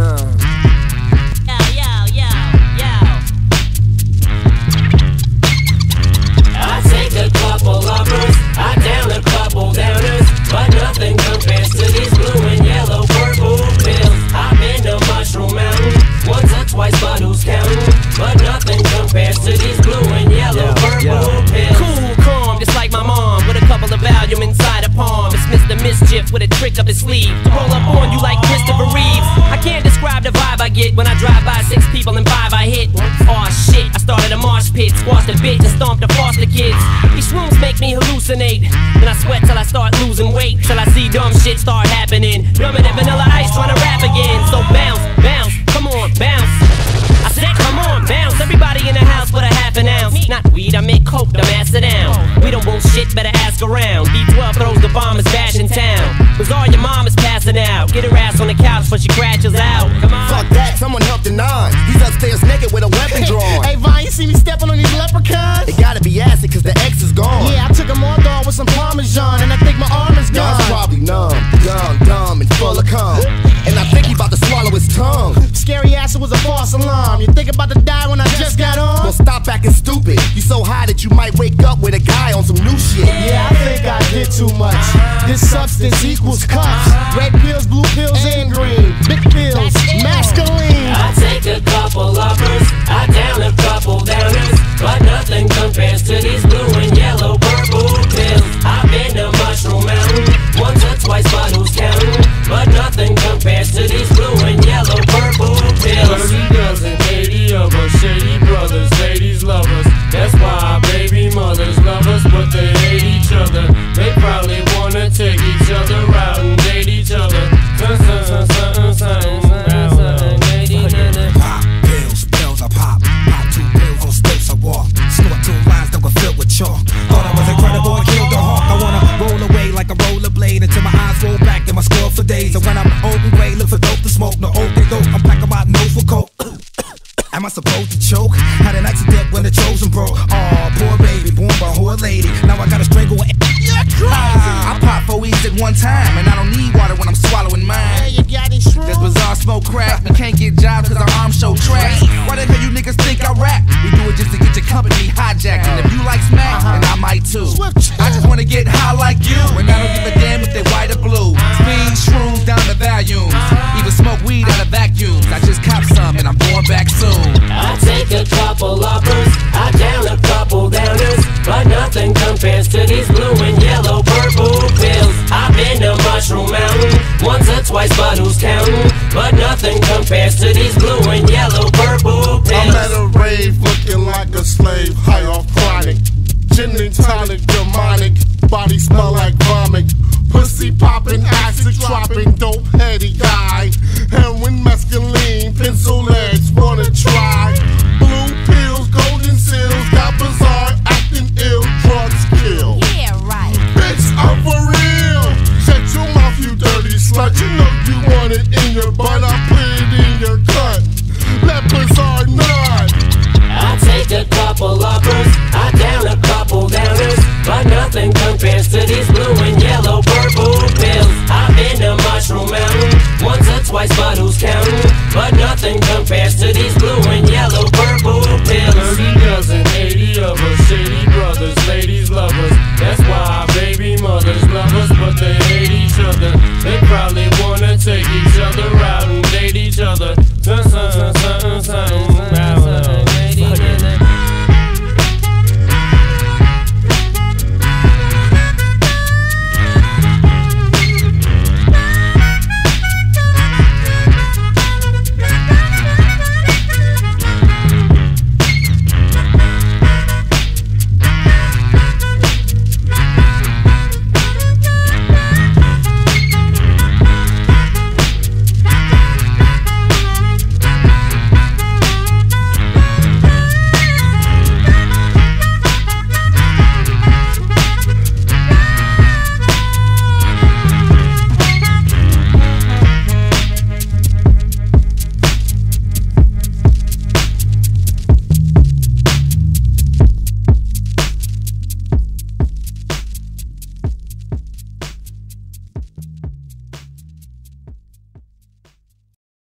I take a couple uppers, I down a couple downers, but nothing compares to these blue and yellow purple pills. I've been to Mushroom Mountain once or twice, but who's counting? But nothing compares to these blue and yellow purple pills. Cool, calm, just like my mom, with a couple of Valium inside a palm. It's Mr. Mischief with a trick up his sleeve to roll up on you like Christopher Reeves. I can't describe the vibe I get when I drive by 6 people and 5 I hit. Aw shit, I started a marsh pit, squashed a bitch and stomped the foster kids. These shrooms make me hallucinate, then I sweat till I start losing weight, till I see dumb shit start happening. Dumber than Vanilla Ice trying to rap again. So bounce, bounce, come on, bounce. I said come on, bounce. Everybody in the house with a half an ounce. Not weed, I make coke to master down. We don't want shit, better ask around. D12 throws the bombers bash in town. Cause all your mom is passing out. Get her ass on the couch before she crashes out. Come on. Fuck that, someone help the 9. He's upstairs naked with a weapon drawn. Hey Vine, you see me stepping on these leprechauns? It gotta be acid cause the X is gone. Yeah, I took a more dog with some Parmesan, and I think my arm is gone. Y'all's probably numb, dumb, and full of cum. And I think he about to swallow his tongue. Scary ass, it was a false alarm. You think about to die when I just got on? Well, stop acting stupid. You so high that you might wake up with a guy on some new shit. Yeah, I think I did too much. This substance equals cups. Red pills, blue pills, and green. Big pills, masculine. I take a couple uppers, I down a couple downers, but nothing compares to these blue and yellow purple pills. I've been to Mushroom Mountain once or twice, but who's counting? But nothing compares to these blue and yellow purple pills. 30 dozen, 80 of us, shady brothers, ladies love us. That's why our baby mothers love us, but they hate each other. They probably wanna take each other out and date each other. Pop pills, pills I pop. Pop 2 pills on stilts I walk. Snort 2 lines that were filled with chalk. Thought I was incredible, I killed the hawk. I wanna roll away like a rollerblade until my eyes roll back and my skull for days. And when I'm old and gray, look for dope to smoke. No old they dope, I'm packing my nose for coke. Am I supposed to choke? Had an accident when the chosen broke. Aw, poor baby, born by a whore lady. Now I gotta strangle her. You're crazy. I pop 4 weeds at one time, and I don't need water when I'm swallowing mine. Hey, you got these shrooms? This bizarre smoke crack. We can't get jobs cause our arms show trash. Why the hell you niggas think I rap? We do it just to get your company hijacked. And if you like smack, then I might too. I just wanna get high like you, and I don't give a damn if they white or blue. Speed, shrooms, down to volumes. Even smoke weed out of vacuums. I just cop some and I'm going back soon. I take a couple uppers, I down a couple downers, but nothing compares to these blue and yellow purple pills. I've been to Mushroom Mountain once or twice, but who's counting? But nothing compares to these blue and yellow purple pills. I'm at a rave looking like a slave, high off chronic. Gin and tonic, demonic, body smell like vomit. Pussy popping, acid dropping, dope heady.